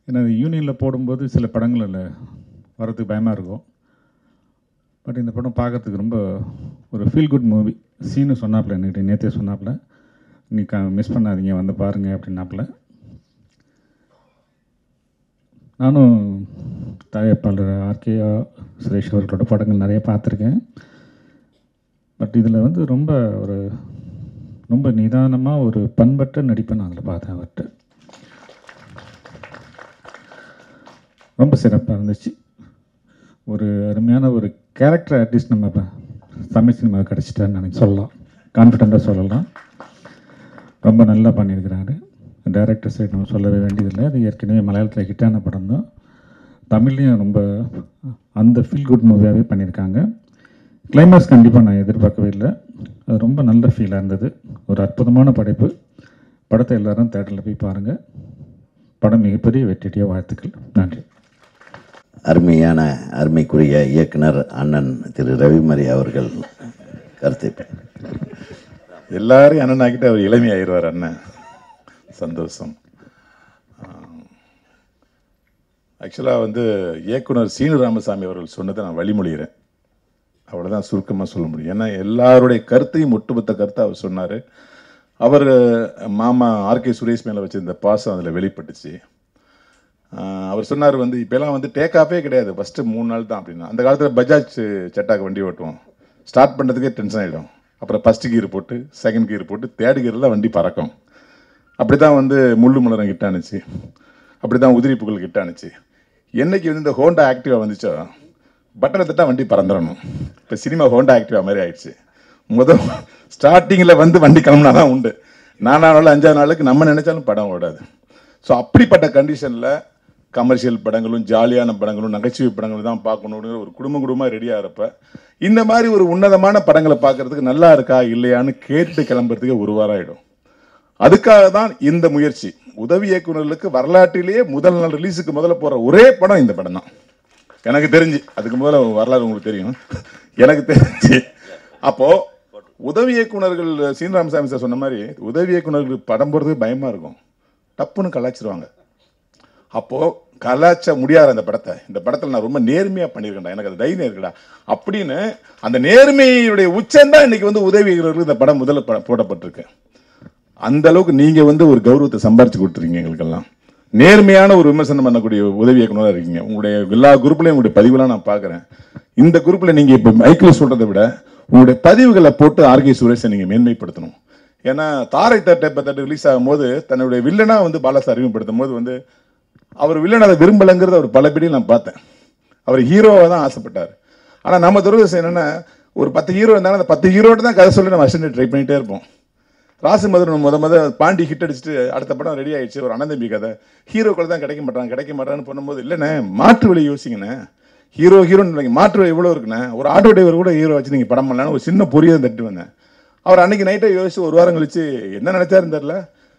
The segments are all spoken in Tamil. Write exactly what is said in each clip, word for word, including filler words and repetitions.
ஏன்னா யூனியனில் போடும்போது சில படங்களில் வரதுக்கு பயமாக இருக்கும். பட் இந்த படம் பார்க்குறதுக்கு ரொம்ப ஒரு ஃபீல் குட் மூவி. சீனு சொன்னாப்புல, என்கிட்ட நேற்றே சொன்னாப்புல, நீ க மிஸ் பண்ணாதீங்க வந்து பாருங்கள் அப்படின்னாப்புல. நானும் தயாரிப்பாளர் ஆர்கே சுரேஷ் அவர்களோட படங்கள் நிறைய பார்த்துருக்கேன். பட் இதில் வந்து ரொம்ப ஒரு ரொம்ப நிதானமாக ஒரு பண்பட்ட நடிப்பை நான் அதில் பார்த்தேன். அவர்கிட்ட ரொம்ப சிறப்பாக இருந்துச்சு. ஒரு அருமையான ஒரு கேரக்டர் ஆர்டிஸ்ட் நம்ம தமிழ் சினிமாவுக்கு கிடச்சிட்டான்னு எனக்கு சொல்லலாம், கான்ஃபிடெண்ட்டாக சொல்லலாம். ரொம்ப நல்லா பண்ணியிருக்கிறாரு. டைரக்டர் சைடு நம்ம சொல்லவே வேண்டியதில்லை, அது ஏற்கனவே மலையாளத்தில் ஹிட்டான படம் தான். தமிழ்லேயும் ரொம்ப அந்த ஃபீல் குட் மூவியாகவே பண்ணியிருக்காங்க. கிளைமேக்ஸ் கண்டிப்பாக நான் எதிர்பார்க்கவே இல்லை, அது ரொம்ப நல்ல ஃபீலாக இருந்தது. ஒரு அற்புதமான படைப்பு. படத்தை எல்லோரும் தேட்டரில் போய் பாருங்கள். படம் மிகப்பெரிய வெற்றியாக வாழ்த்துக்கள். நன்றி. அருமையான அருமைக்குரிய இயக்குனர் அண்ணன் திரு ரவிமரி அவர்கள் கருத்து. எல்லாரையும் அண்ணன் ஆக்கிட்டு அவர் இளமை ஆயிடுவார். அண்ணன் சந்தோஷம். ஆக்சுவலாக வந்து இயக்குனர் சீனு ராமசாமி அவர்கள் சொன்னதை நான் வழிமொழிகிறேன். அவ்வளோதான் சுருக்கமாக சொல்ல முடியும். ஏன்னா எல்லாருடைய கருத்தையும் ஒட்டுமொத்த கருத்தை அவர் சொன்னார். அவர் மாமா ஆர்கே சுரேஷ் மேலே வச்சிருந்த பாசம் அதில் வெளிப்பட்டுச்சு. அவர் சொன்னார் வந்து இப்போலாம் வந்து டேக் ஆஃபே கிடையாது, ஃபஸ்ட்டு மூணு நாள் தான் அப்படின்னா. அந்த காலத்தில் பஜாஜ் செட்டாக வண்டி ஓட்டுவோம், ஸ்டார்ட் பண்ணுறதுக்கே டென்ஷன் ஆகிடும். அப்புறம் ஃபஸ்ட்டு கீர் போட்டு செகண்ட் கீர் போட்டு தேர்ட் கீரில் வண்டி பறக்கும். அப்படி தான் வந்து முள்ளு மலரம் கிட்டானுச்சு, அப்படி தான் உதிரி புகழ் கிட்டானுச்சு. என்றைக்கு வந்து இந்த ஹோண்டா ஆக்டிவா வந்துச்சோ பட்டனை தட்டா வண்டி பறந்துடணும். இப்போ சினிமா ஹோண்டா ஆக்டிவா மாதிரி ஆயிடுச்சு. முதல் ஸ்டார்டிங்கில் வந்து வண்டி கிளம்புனா தான் உண்டு. நாலாம் நாள் அஞ்சாவது நாளுக்கு நம்ம நினைச்சாலும் படம் ஓடாது. ஸோ அப்படிப்பட்ட கண்டிஷனில் கமர்ஷியல் படங்களும் ஜாலியான படங்களும் நகைச்சுவை படங்களும் தான் பார்க்கணுங்கிற ஒரு குடும்ப குடும்பமாக ரெடியாக இருப்ப இந்த மாதிரி ஒரு உன்னதமான படங்களை பார்க்கறதுக்கு நல்லா இருக்கா இல்லையான்னு கேட்டு கிளம்புறதுக்கு ஒரு வாரம் ஆகிடும். அதுக்காக தான் இந்த முயற்சி. உதவி இயக்குநர்களுக்கு வரலாற்றிலேயே முதல் நாள் ரிலீஸுக்கு முதல்ல போகிற ஒரே படம் இந்த படம் தான் எனக்கு தெரிஞ்சு. அதுக்கு முதல்ல வரலாறு உங்களுக்கு தெரியும், எனக்கு தெரிஞ்சு. அப்போது உதவி இயக்குநர்கள் சீனிராமசாமி சார் சொன்ன மாதிரி உதவி இயக்குநர்களுக்கு படம் போகிறதுக்கு பயமாக இருக்கும், டப்புன்னு கலாச்சிருவாங்க. அப்போது கலாச்ச முடியாத அந்த படத்தை இந்த படத்தில் நான் ரொம்ப நேர்மையாக பண்ணியிருக்கேன்டா, எனக்கு அது தைரியம் இருக்குடா அப்படின்னு அந்த நேர்மையுடைய உச்சந்தான் இன்னைக்கு வந்து உதவி இயக்குநர்களுக்கு இந்த படம் முதல்ல போடப்பட்டிருக்கு. அந்த அளவுக்கு நீங்கள் வந்து ஒரு கௌரவத்தை சம்பாரிச்சு கொடுத்துருக்கீங்க எங்களுக்கெல்லாம். நேர்மையான ஒரு விமர்சனம் பண்ணக்கூடிய உதவி இயக்குனராக இருக்கீங்க. உங்களுடைய எல்லா குரூப்லையும் உங்களுடைய பதிவுலாம் நான் பார்க்குறேன். இந்த குரூப்பில் நீங்கள் இப்போ மைக்கில் சொல்கிறத விட உங்களுடைய பதிவுகளை போட்டு ஆர்கே சுரேஷை நீங்கள் மேன்மைப்படுத்தணும். ஏன்னா தாரை தட்டை இப்போ தட்டு ரிலீஸ் ஆகும்போது தன்னுடைய வில்லனா வந்து பாலாசா அறிமுகப்படுத்தும் போது வந்து அவர் வில்லன் அதை விரும்பலைங்கிறத அவர் பல பேரையும் நான் பார்த்தேன். அவர் ஹீரோவாக தான் ஆசைப்பட்டார். ஆனால் நம்ம துரதிர்ஷ்டம் என்னென்னா ஒரு பத்து ஹீரோ இருந்தாலும் அந்த பத்து ஹீரோட்ட தான் கதை சொல்லி நம்ம அசிஸ்டன்ட் ட்ரை பண்ணிகிட்டே இருப்போம். ராசி மதுரன் முத முத பாண்டி ஹிட் அடிச்சுட்டு அடுத்த படம் ரெடி ஆகிடுச்சு, ஒரு அனந்தம்பி கதை. ஹீரோக்கள் தான் கிடைக்க மாட்டாங்க கிடைக்க மாட்டான்னு பண்ணும்போது இல்லைண்ணே மாற்று வழி யோசிங்கண்ணே. ஹீரோ ஹீரோன்னு மாற்று வழி எவ்வளோ இருக்குண்ணே. ஒரு ஆட்டோ டிரைவர் கூட ஹீரோ வச்சு நீங்கள் படம் பண்ணலான்னு ஒரு சின்ன பொரியை தட்டு வந்தேன். அவர் அன்றைக்கி நைட்டை யோசிச்சு ஒரு வாரம் கழிச்சு என்ன நினச்சாருன்னு தெரில,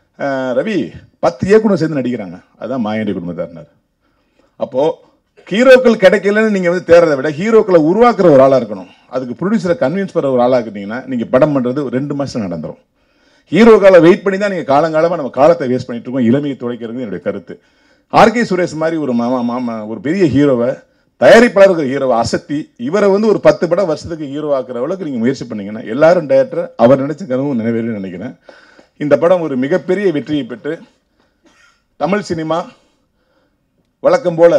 ரவி பத்து இயக்குனர் சேர்ந்து நடிக்கிறாங்க, அதுதான் மாயாண்டி குடும்பத்தார்னார். அப்போது ஹீரோக்கள் கிடைக்கலன்னு நீங்கள் வந்து தேர்றதை விட ஹீரோக்களை உருவாக்குற ஒரு ஆளாக இருக்கணும். அதுக்கு ப்ரொடியூசரை கன்வின்ஸ் பண்ணுற ஒரு ஆளாக இருந்தீங்கன்னா நீங்கள் படம் பண்ணுறது ஒரு ரெண்டு மாதம் நடந்துடும். ஹீரோக்கால வெயிட் பண்ணி தான் நீங்கள் காலங்காலமாக நம்ம காலத்தை வேஸ்ட் பண்ணிட்டு இருக்கோம். இளமையை துடைக்கிறது என்னுடைய கருத்து. ஆர்கே சுரேஷ் மாதிரி ஒரு மாமா மாமா ஒரு பெரிய ஹீரோவை தயாரிப்பாளர்கள் ஹீரோவை அசத்தி இவரை வந்து ஒரு பத்து படம் வருஷத்துக்கு ஹீரோ ஆக்குற அளவுக்கு நீங்கள் முயற்சி பண்ணீங்கன்னா எல்லாரும் டைரக்டர் அவர் நினைச்ச கனவும் நிறைவேறும் நினைக்கிறேன். இந்த படம் ஒரு மிகப்பெரிய வெற்றியை பெற்று தமிழ் சினிமா வழக்கம் போல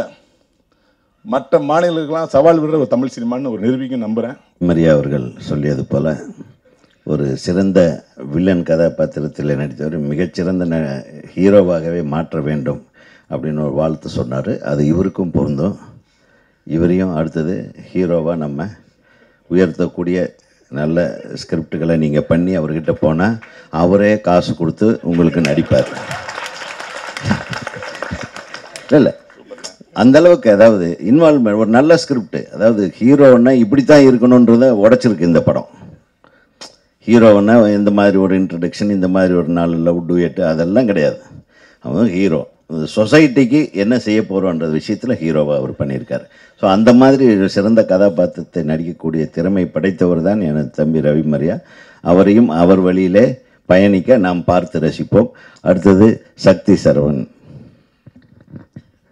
மற்ற மாநிலங்களுக்கெல்லாம் சவால் விடுற ஒரு தமிழ் சினிமான்னு ஒரு நிரூபிக்க நம்புகிறேன். மரியா அவர்கள் சொல்லியது போல ஒரு சிறந்த வில்லன் கதாபாத்திரத்தில் நடித்தவர் மிகச்சிறந்த ந ஹீரோவாகவே மாற்ற வேண்டும் அப்படின்னு ஒரு வாழ்த்து சொன்னார். அது இவருக்கும் பொருந்தும். இவரையும் அடுத்தது ஹீரோவாக நம்ம உயர்த்தக்கூடிய நல்ல ஸ்கிரிப்டுகளை நீங்கள் பண்ணி அவர்கிட்ட போனால் அவரே காசு கொடுத்து உங்களுக்கு நடிப்பார். இல்லை அந்தளவுக்கு அதாவது இன்வால்வ்மெண்ட் ஒரு நல்ல ஸ்கிரிப்டு, அதாவது ஹீரோன்னா இப்படி தான் இருக்கணுன்றதை உடைச்சிருக்கு இந்த படம். ஹீரோன்னா இந்த மாதிரி ஒரு இன்ட்ரடக்ஷன், இந்த மாதிரி ஒரு நாலு லவ் டூயட்டு அதெல்லாம் கிடையாது. அவன் ஹீரோ சொசைட்டிக்கு என்ன செய்ய போகிறோன்ற விஷயத்தில் ஹீரோவாக அவர் பண்ணியிருக்கார். ஸோ அந்த மாதிரி ஒரு சிறந்த கதாபாத்திரத்தை நடிக்கக்கூடிய திறமை படைத்தவர் தான் எனது தம்பி ரவிமரியா. அவரையும் அவர் வழியிலே பயணிக்க நாம் பார்த்து ரசிப்போம். அடுத்தது சக்தி சரவணன்.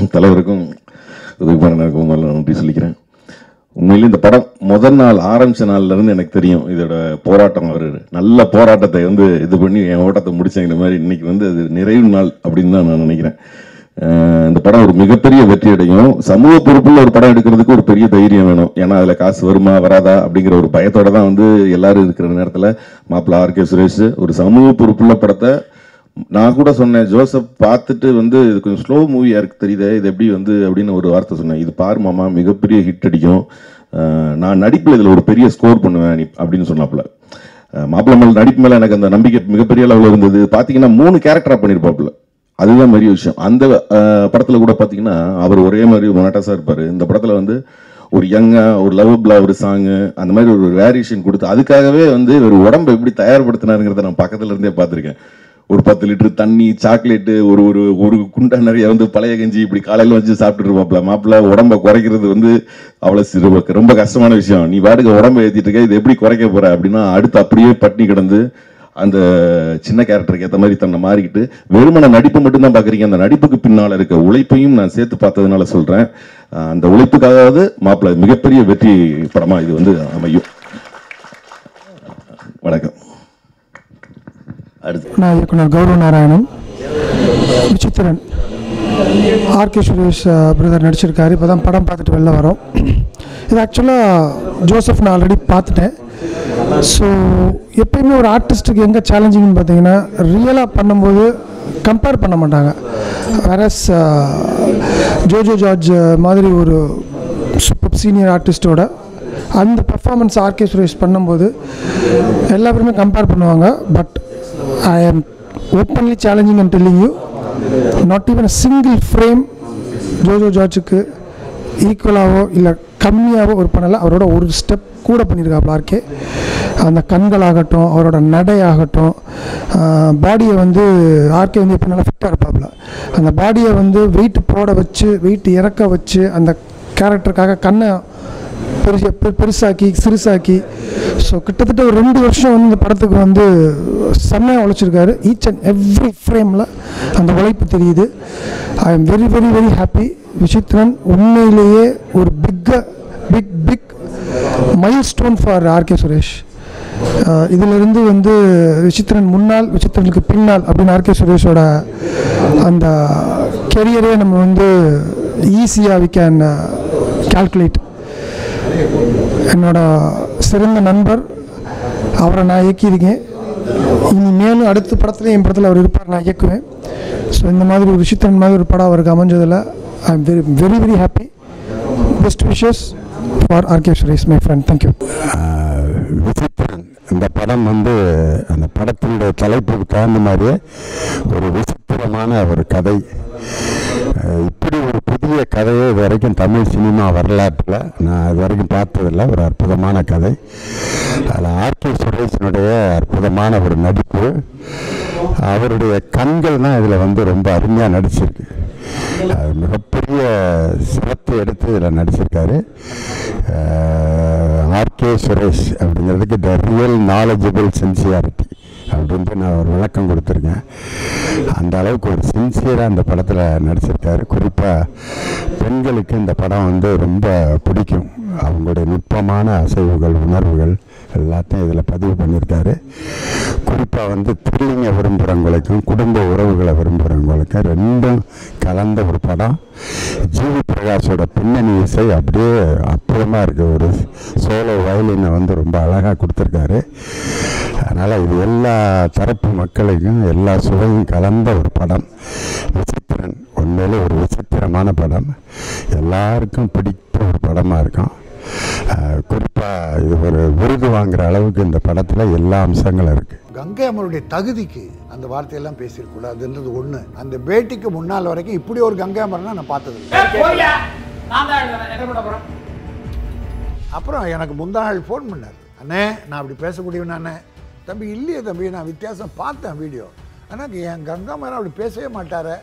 தலைவருக்கும் உதவிப்பாளருக்கும் முதல்ல நன்றி சொல்லிக்கிறேன். உண்மையிலே இந்த படம் முதல் நாள் ஆரம்பித்த நாள்லேருந்து எனக்கு தெரியும் இதோட போராட்டம். அவர் நல்ல போராட்டத்தை வந்து இது பண்ணி என் ஓட்டத்தை முடிச்சங்கிற மாதிரி இன்னைக்கு வந்து அது நிறைவு நாள் அப்படின்னு தான் நான் நினைக்கிறேன். இந்த படம் ஒரு மிகப்பெரிய வெற்றி அடையும். சமூக பொறுப்புள்ள ஒரு படம் எடுக்கிறதுக்கு ஒரு பெரிய தைரியம் வேணும். ஏன்னா அதில் காசு வருமா வராதா அப்படிங்கிற ஒரு பயத்தோட தான் வந்து எல்லாரும் இருக்கிற நேரத்தில் மாப்பிள்ளை ஆர்கே சுரேஷ் ஒரு சமூக பொறுப்புள்ள படத்தை, நான் கூட சொன்னேன் ஜோசப் பார்த்துட்டு வந்து இது கொஞ்சம் ஸ்லோ மூவியாக இருக்குது தெரியுது, இது எப்படி வந்து அப்படின்னு ஒரு வார்த்தை சொன்னேன். இது பாரு மாமா மிகப்பெரிய ஹிட் அடிக்கும், நான் நடிப்பில் இதில் ஒரு பெரிய ஸ்கோர் பண்ணுவேன் நீ அப்படின்னு சொன்னாப்புல. மாப்பிள்ளை மேலே நடிப்பு மேலே எனக்கு அந்த நம்பிக்கை மிகப்பெரிய அளவில் இருந்தது. பார்த்தீங்கன்னா மூணு கேரக்டராக பண்ணியிருப்பாப்புல, அதுதான் பெரிய விஷயம். அந்த படத்தில் கூட பார்த்தீங்கன்னா அவர் ஒரே மாதிரி மொனாட்டஸாக இருப்பார். இந்த படத்தில் வந்து ஒரு யங்காக ஒரு லவ்வபிளாக ஒரு சாங்கு அந்த மாதிரி ஒரு வேரியேஷன் கொடுத்து அதுக்காகவே வந்து ஒரு உடம்பை எப்படி தயார்படுத்தினாருங்கிறத நான் பக்கத்தில் இருந்தே பார்த்துருக்கேன். ஒரு பத்து லிட்டர் தண்ணி, சாக்லேட்டு, ஒரு ஒரு ஒரு குண்டா நிறைய வந்து பழைய கஞ்சி இப்படி காலையில் வச்சு சாப்பிட்டுட்டு இருப்பாப்ல. மாப்பிள்ள உடம்பை குறைக்கிறது வந்து அவ்வளோ ரொம்ப கஷ்டமான விஷயம். நீ பாட்டுக்கு உடம்பை ஏற்றிட்டு இருக்க, இது எப்படி குறைக்க போற அப்படின்னா அடுத்து அப்படியே பட்டினி கிடந்து அந்த சின்ன கேரக்டருக்கு ஏற்ற மாதிரி தன்னை மாறிக்கிட்டு வெறுமன நடிப்பு மட்டும்தான் பார்க்குறீங்க. அந்த நடிப்புக்கு பின்னால் இருக்க உழைப்பையும் நான் சேர்த்து பார்த்ததுனால சொல்கிறேன். அந்த உழைப்புக்காகவது மாப்பிள்ளை மிகப்பெரிய வெற்றி படமாக இது வந்து அமையும். வணக்கம். அடுத்து நான் இயக்குனர் கௌரவ நாராயணன். விசித்திரன் ஆர்கே சுரேஷ் பிரதர் நடிச்சிருக்காரு. இப்போ தான் படம் பார்த்துட்டு வெளில வரோம். இது ஆக்சுவலாக ஜோசப் நான் ஆல்ரெடி பார்த்துட்டேன். ஸோ எப்பயுமே ஒரு ஆர்டிஸ்ட்டுக்கு எங்கே சேலஞ்சிங்னு பார்த்தீங்கன்னா ரியலாக பண்ணும்போது கம்பேர் பண்ண மாட்டாங்க. வேறஸ் ஜோஜோ ஜார்ஜ் மாதிரி ஒரு சூப்பர் சீனியர் ஆர்டிஸ்டோட அந்த பர்ஃபார்மன்ஸ் ஆர்கே சுரேஷ் பண்ணும்போது எல்லா பேருமே கம்பேர் பண்ணுவாங்க. But I am openly challenging and telling you, not even a single frame Jojo ஜார்ஜுக்கு ஈக்குவலாகவோ இல்லை கம்மியாகவோ ஒரு பண்ணலை. அவரோட ஒரு ஸ்டெப் கூட பண்ணியிருக்காப்புல ஆர்கே. அந்த கண்களாகட்டும், அவரோட நடை ஆகட்டும், பாடியை வந்து ஆர்கே வந்து எப்போ நல்லா ஃபிட்டாக இருப்பாப்புல. அந்த பாடியை வந்து வெயிட் போட வச்சு வெயிட் இறக்க வச்சு அந்த கேரக்டருக்காக கண்ணை பெருசு பெருசாக்கி சிறுசாக்கி ஸோ கிட்டத்தட்ட ஒரு ரெண்டு வருஷம் வந்து இந்த படத்துக்கு வந்து செம்மையாக உழைச்சிருக்காரு. ஈச் அண்ட் எவ்ரி ஃப்ரேமில் அந்த உழைப்பு தெரியுது. I am very very very happy. Visithiran உண்மையிலேயே ஒரு big big big milestone for RK Suresh. இதிலிருந்து வந்து விசித்திரன் முன்னாள் விசித்திரனுக்கு பின்னால் அப்படின்னு ஆர்கே சுரேஷோட அந்த கெரியரே நம்ம வந்து ஈஸியாக வி கேன் கால்குலேட். என்னோட சிறந்த நண்பர், அவரை நான் இயக்கியிருக்கேன். இனி மேலும் அடுத்த படத்தில் என் படத்தில் அவர் இருப்பார், நான் இயக்குவேன். ஸோ இந்த மாதிரி ஒரு விசித்திரன் மாதிரி ஒரு படம் அவருக்கு அமைஞ்சதில் I am very very very happy. Best wishes for RK Suresh my friend. Thank you. Visithiran இந்த படம் வந்து அந்த படத்தினுடைய தலைப்புக்கு தகுந்த மாதிரியே ஒரு விசித்திரமான ஒரு கதை. இப்படி ஒரு புதிய கதையை இது வரைக்கும் தமிழ் சினிமா வரலாற்றில் நான் இது வரைக்கும் பார்த்ததில்லை. ஒரு அற்புதமான கதை. அதில் ஆர்கே சுரேஷனுடைய அற்புதமான ஒரு நடிப்பு, அவருடைய கண்கள் தான் இதில் வந்து ரொம்ப அருமையாக நடிச்சிருக்கு. அது மிகப்பெரிய சிரத்தை எடுத்து இதில் நடிச்சிருக்காரு. ஆர்கே சுரேஷ் அப்படிங்கிறதுக்கு த ரியல் நாலேஜபிள் சின்சியாரிட்டி அப்படின்ட்டு நான் ஒரு விளக்கம் கொடுத்துருக்கேன். அந்த அளவுக்கு ஒரு சின்சியராக அந்த படத்தில் நடிச்சிருக்காரு. குறிப்பாக பெண்களுக்கு இந்த படம் வந்து ரொம்ப பிடிக்கும். அவங்களுடைய நுட்பமான அசைவுகள், உணர்வுகள் எல்லாத்தையும் இதில் பதிவு பண்ணியிருக்காரு. குறிப்பாக வந்து த்ரில்லிங்கை விரும்புகிறவங்களுக்கும் குடும்ப உறவுகளை விரும்புகிறவங்களுக்கும் ரெண்டும் கலந்த ஒரு படம். ஜிவி பிரகாஷோட பின்னணி இசை அப்படியே அற்புதமாக இருக்குது. ஒரு சோலோ வயலினை வந்து ரொம்ப அழகாக கொடுத்துருக்காரு. அதனால் இது எல்லா தரப்பு மக்களுக்கும் எல்லா சுவையும் கலந்த ஒரு படம். விசித்திரன் உண்மையிலே ஒரு விசித்திரமான படம், எல்லாருக்கும் பிடித்த ஒரு படமாக இருக்கும். குறிப்பாக இது ஒரு விருது வாங்குகிற அளவுக்கு இந்த படத்தில் எல்லா அம்சங்களும் இருக்குது. கங்கை அம்மனுடைய தகுதிக்கு அந்த வார்த்தையெல்லாம் பேசியிருக்கூடாதுன்றது ஒன்று. அந்த பேட்டிக்கு முன்னால் வரைக்கும் இப்படி ஒரு கங்கை அம்மர்னா நான் பார்த்தது. அப்புறம் எனக்கு முந்தா நாள் ஃபோன் பண்ணார், அண்ணே நான் அப்படி பேசக்கூடியவன் அண்ணே. தம்பி இல்லையே தம்பி, நான் வித்தியாசம் பார்த்தேன் வீடியோ. ஆனால் என் கங்கா அம்மன் அப்படி பேசவே மாட்டார்